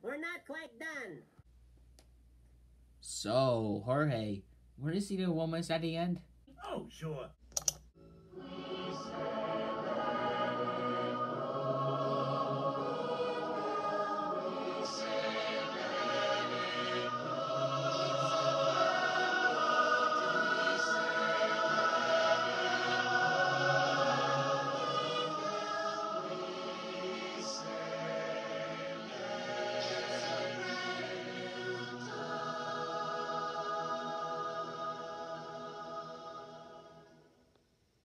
we're not quite done. So, Jorge, what is he doing almost at the end? Oh, sure.